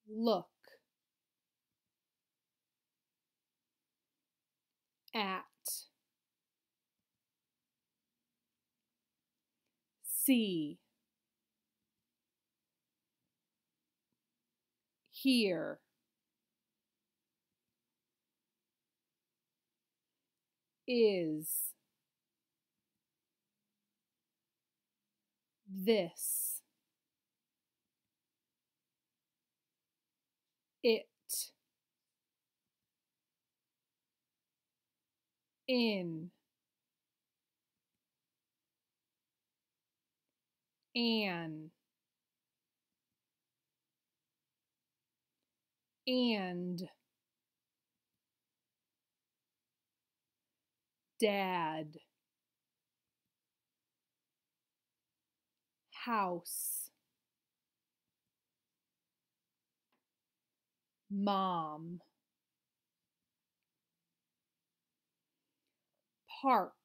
look at, see, hear, is, this, it, in, an, and, dad, house, mom, park,